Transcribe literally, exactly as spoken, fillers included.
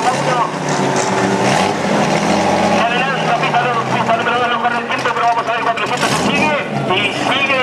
pista uno. Adelanta, pista dos, pista número dos, no corre el tiempo, pero vamos a ver cuatrocientos se sigue. Y sigue